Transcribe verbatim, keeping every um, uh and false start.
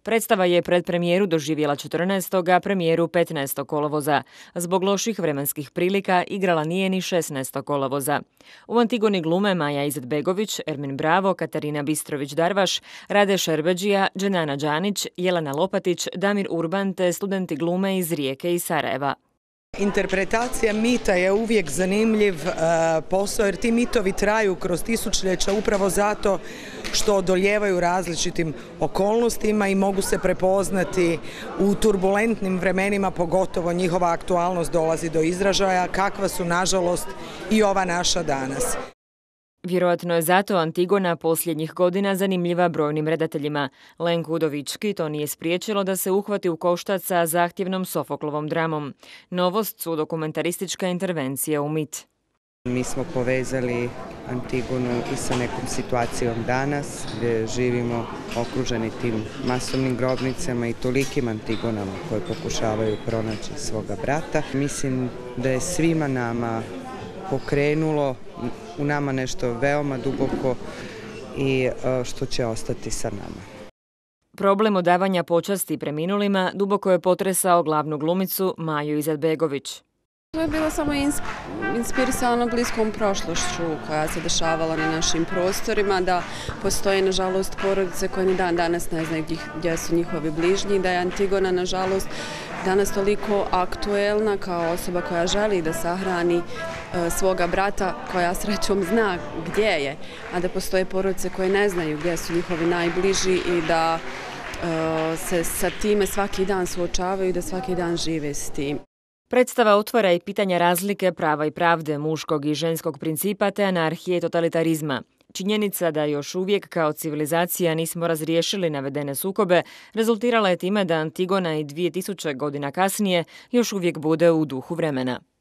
Predstava je predpremijeru doživjela četrnaestog a premijeru petnaestog kolovoza. Zbog loših vremenskih prilika igrala nije ni šesnaestog kolovoza. U Antigoni glume Maja Izetbegović, Ermin Bravo, Katarina Bistrović-Darvaš, Rade Šerbedžija, Dženana Đanić, Jelena Lopatić, Damir Urban te studenti glume iz Rijeke i Sarajeva. Interpretacija mita je uvijek zanimljiv posao jer ti mitovi traju kroz tisućljeća upravo zato što odolijevaju različitim okolnostima i mogu se prepoznati u turbulentnim vremenima, pogotovo njihova aktualnost dolazi do izražaja, kakva su nažalost i ova naša danas. Vjerojatno je zato Antigona posljednjih godina zanimljiva brojnim redateljima. Lenku Udovički to nije spriječilo da se uhvati u koštac sa zahtjevnom Sofoklovom dramom. Novost su dokumentaristička intervencija u mit. Mi smo povezali Antigonu i sa nekom situacijom danas gdje živimo okruženi tim masovnim grobnicama i tolikim Antigonama koje pokušavaju pronaći svoga brata. Mislim da je svima nama pokrenulo u nama nešto veoma duboko i što će ostati sa nama. Problem odavanja počasti preminulima duboko je potresao glavnu glumicu Maju Izetbegović. To je bilo samo inspirisano bliskom prošlošću koja se dešavala na našim prostorima, da postoje nažalost porodice koje ni dan danas ne znaju gdje su njihovi bližnji, da je Antigona nažalost danas toliko aktuelna kao osoba koja želi da sahrani svoga brata, koja srećom zna gdje je, a da postoje porodice koje ne znaju gdje su njihovi najbliži i da se sa time svaki dan suočavaju i da svaki dan žive s tim. Predstava otvara i pitanja razlike prava i pravde, muškog i ženskog principa te anarhije i totalitarizma. Činjenica da još uvijek kao civilizacija nismo razriješili navedene sukobe rezultirala je time da Antigona i dvije tisuće godina kasnije još uvijek bude u duhu vremena.